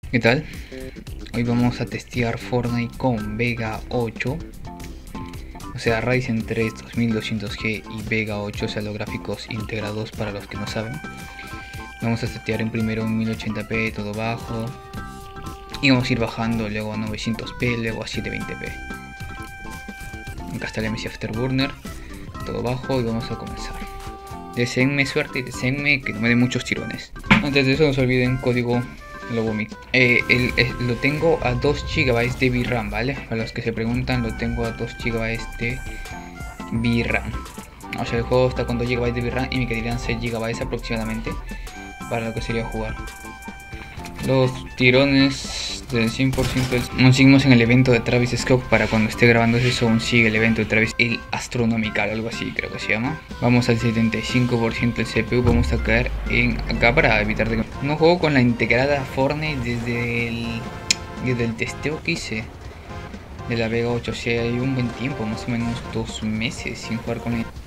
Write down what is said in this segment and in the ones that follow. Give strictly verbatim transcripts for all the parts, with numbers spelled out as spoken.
¿Qué tal? Hoy vamos a testear Fortnite con Vega ocho, o sea Ryzen tres dos mil doscientos G y Vega ocho, o sea los gráficos integrados para los que no saben. Vamos a testear en primero en mil ochenta p todo bajo y vamos a ir bajando luego a novecientos p, luego a setecientos veinte p. Acá está el M C Afterburner, todo bajo, y vamos a comenzar. Deseenme suerte y deseenme que no me den muchos tirones. Antes de eso no se olviden código Lobomic. Eh, el, el, lo tengo a dos gigabytes de V RAM, ¿vale? Para los que se preguntan, lo tengo a dos gigabytes de V RAM. O sea, el juego está con dos gigabytes de V RAM y me quedarían seis gigabytes aproximadamente para lo que sería jugar. Los tirones del cien por ciento nos seguimos en el evento de Travis Scott. Para cuando esté grabando eso aún sigue el evento de Travis, el Astronomical, algo así creo que se llama. Vamos al setenta y cinco por ciento del C P U, vamos a caer en acá para evitar de que... No juego con la integrada Fortnite desde el, desde el testeo que hice de la Vega ocho, o sea, hay un buen tiempo, más o menos dos meses sin jugar con ella.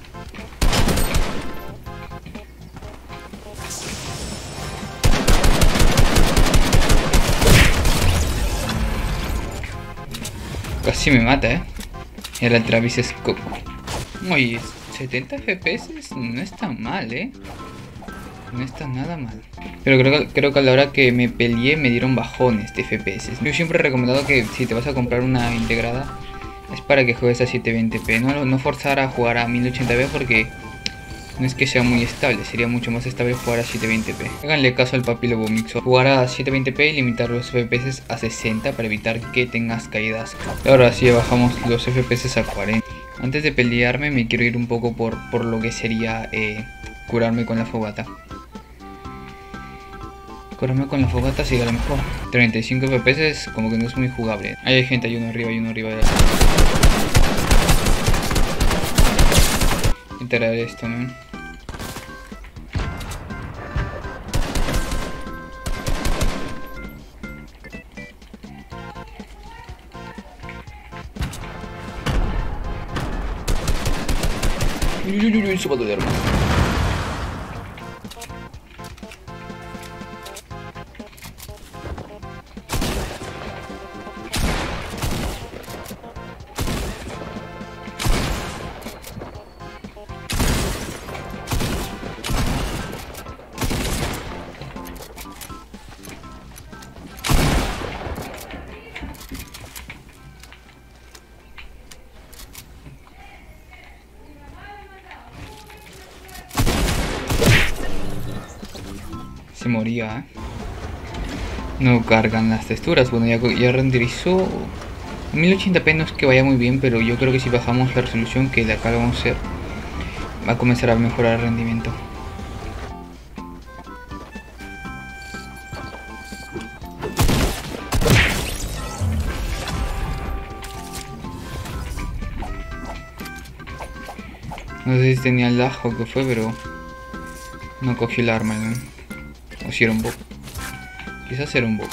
Casi me mata, eh. Era el Travis Scott. Oye, setenta F P S no está mal, eh. No está nada mal. Pero creo, creo que a la hora que me peleé me dieron bajones de F P S. Yo siempre he recomendado que si te vas a comprar una integrada es para que juegues a setecientos veinte p. No, no forzar a jugar a mil ochenta p porque no es que sea muy estable. Sería mucho más estable jugar a setecientos veinte p. Háganle caso al papi Lobomixo. Jugar a setecientos veinte p y limitar los F P S a sesenta para evitar que tengas caídas. Ahora sí bajamos los F P S a cuarenta. Antes de pelearme me quiero ir un poco por, por lo que sería eh, curarme con la fogata. Curarme con la fogata sería lo mejor. treinta y cinco F P S como que no es muy jugable. Ahí hay gente, hay uno arriba, hay uno arriba. Enterar esto, man. Uy, uy, uy, uy, eso va a doler, man. Se moría, ¿eh? No cargan las texturas. Bueno, ya, ya renderizó. mil ochenta p no es que vaya muy bien, pero yo creo que si bajamos la resolución, que de acá lo vamos a hacer, va a comenzar a mejorar el rendimiento. No sé si tenía lag o qué fue, pero no cogí el arma, ¿no? O si era un bug. Quizás era un bug.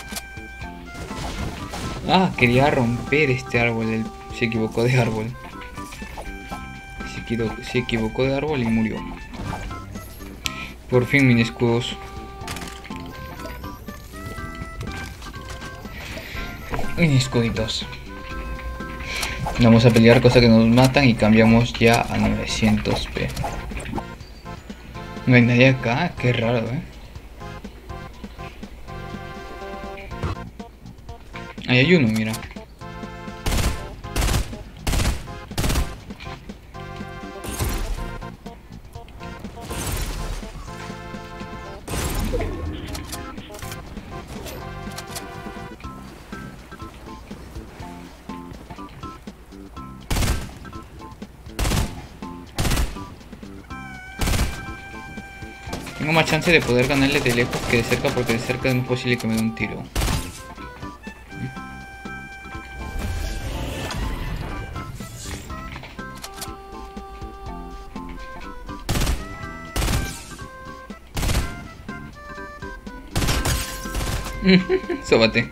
Ah, quería romper este árbol. Él se equivocó de árbol. Se equivocó, se equivocó de árbol y murió. Por fin, mini escudos. Mini escuditos. Vamos a pelear, cosa que nos matan, y cambiamos ya a novecientos p. No hay nadie acá, qué raro, eh. Ahí hay uno, mira. Tengo más chance de poder ganarle de lejos que de cerca, porque de cerca es muy posible que me dé un tiro. Sóbate.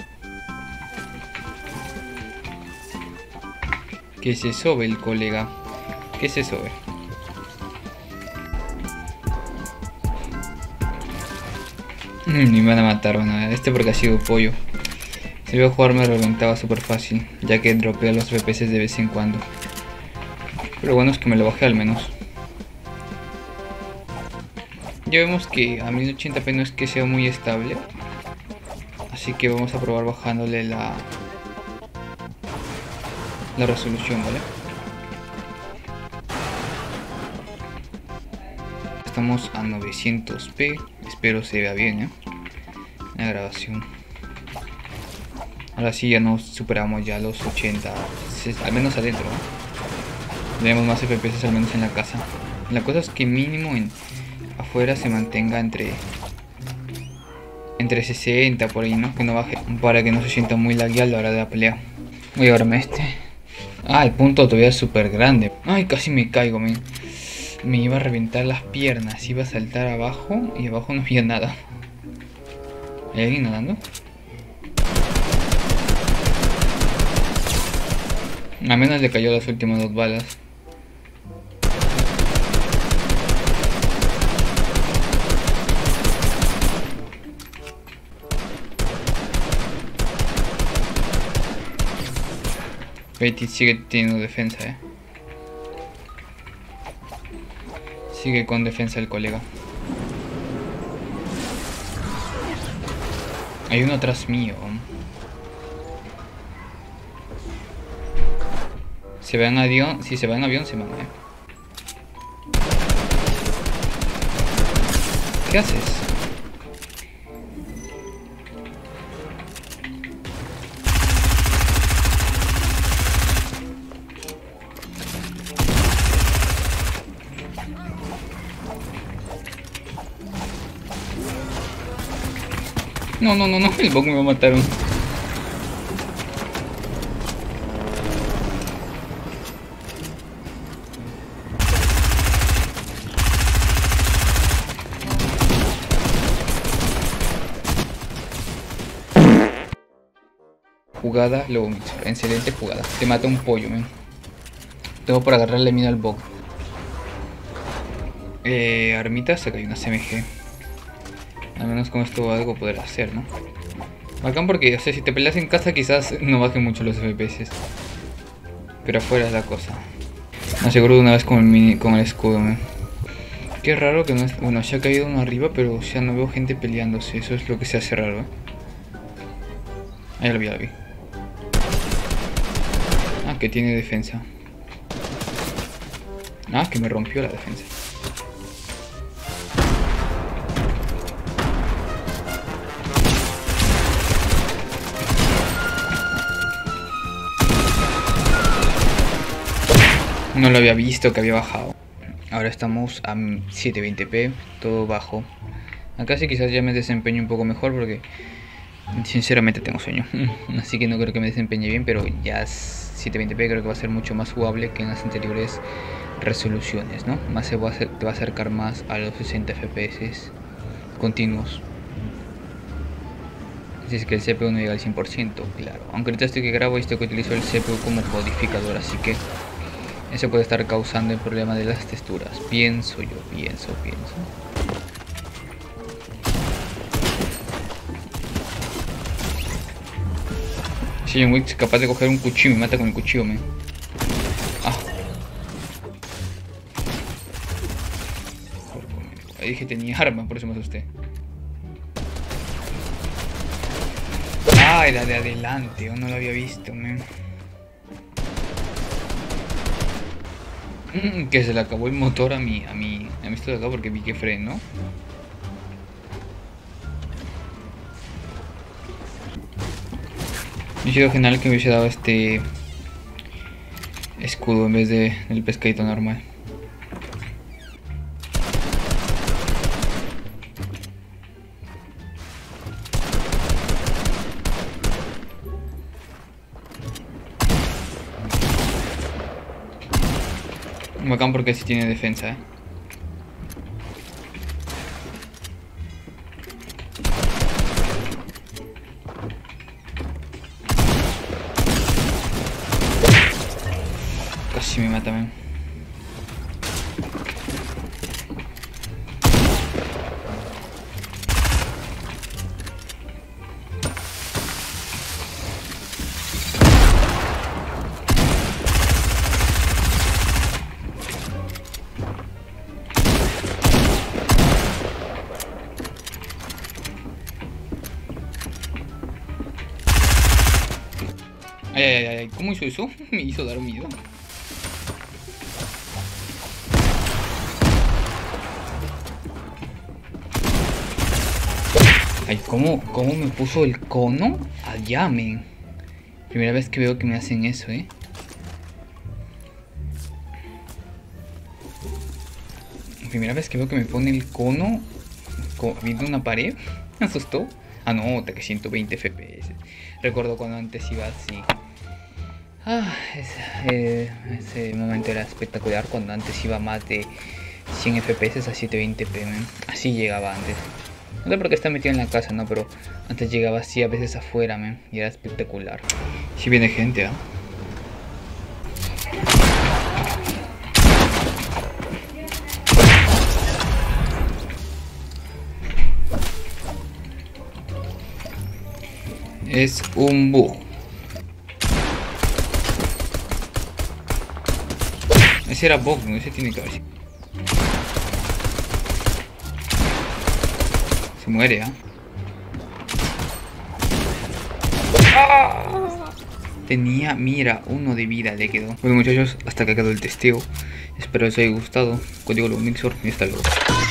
Que se sobe el colega. ¿Qué es eso, eh? Ni me van a matar, bueno, este porque ha sido pollo. Si iba a jugar me reventaba súper fácil, ya que dropea los F P S de vez en cuando. Pero bueno, es que me lo bajé al menos. Ya vemos que a mil ochenta p no es que sea muy estable. Así que vamos a probar bajándole la, la resolución, ¿vale? Estamos a novecientos p, espero se vea bien, ¿eh? La grabación. Ahora sí ya nos superamos ya los ochenta, al menos adentro, ¿no? Tenemos más F P S al menos en la casa. La cosa es que mínimo en afuera se mantenga entre entre sesenta por ahí, ¿no? Que no baje, para que no se sienta muy lagueado a la hora de la pelea. Voy a llevarme este. Ah, el punto todavía es súper grande. Ay, casi me caigo, men. Me iba a reventar las piernas, iba a saltar abajo y abajo no había nada. ¿Hay alguien nadando? A menos le cayó las últimas dos balas. Betty sigue teniendo defensa, eh. Sigue con defensa el colega. Hay uno atrás mío. Se va en avión. Si se va en avión se van, eh. ¿Qué haces? No, no, no, no, el bug me va a matar. Jugada, luego excelente jugada. Te mata un pollo, men. Tengo por agarrarle miedo al bug. Eh, armitas, acá hay una C M G. Al menos con esto algo poder hacer, ¿no? Bacán porque, o sea, si te peleas en casa quizás no bajen mucho los F P S. Pero afuera es la cosa. Me aseguro de una vez con el, mini, con el escudo, man. Qué raro que no es... Bueno, se ha caído uno arriba, pero ya no veo gente peleándose. Eso es lo que se hace raro, ¿eh? Ahí lo vi, ya lo vi. Ah, que tiene defensa. Ah, que me rompió la defensa. No lo había visto que había bajado. Ahora estamos a setecientos veinte p, todo bajo. Acá sí quizás ya me desempeño un poco mejor porque sinceramente tengo sueño. Así que no creo que me desempeñe bien, pero ya setecientos veinte p creo que va a ser mucho más jugable que en las anteriores resoluciones, ¿no? Más se va a, hacer, te va a acercar más a los sesenta F P S continuos. Si es que el C P U no llega al cien por ciento, claro. Aunque ahorita estoy que grabo esto que utilizo el C P U como codificador, así que eso puede estar causando el problema de las texturas. Pienso yo, pienso, pienso. Si John Wick es capaz de coger un cuchillo y me mata con el cuchillo, me. Ah. Ahí dije tenía arma, por eso me asusté. Ah, era de adelante, yo no lo había visto, man. Que se le acabó el motor a mi, a mi, a mi esto de acá porque vi que freno. Me ha sido genial que me hubiese dado este escudo en vez de el pescadito normal. Bacán porque sí tiene defensa, eh. Casi me mata, man. Ay, ay, ay, ay, ¿cómo hizo eso? Me hizo dar miedo. Ay, ¿cómo, cómo me puso el cono? Allá, men. Primera vez que veo que me hacen eso, eh. Primera vez que veo que me pone el cono viendo una pared. Me asustó. Ah, no, hasta que ciento veinte F P S. Recuerdo cuando antes iba así. Ah, ese, eh, ese momento era espectacular. Cuando antes iba más de cien F P S a setecientos veinte p, man. Así llegaba antes. No sé por qué está metido en la casa, ¿no? Pero antes llegaba así a veces afuera, man. Y era espectacular. Si viene gente, ¿ah? ¿eh? Es un bug. Ese era bug, no, ese tiene que haber. Se muere, ¿eh? ¡Ah! Tenía, mira, uno de vida le quedó. Bueno, muchachos, hasta que quedó el testeo. Espero les haya gustado. Código Lumixor y hasta luego.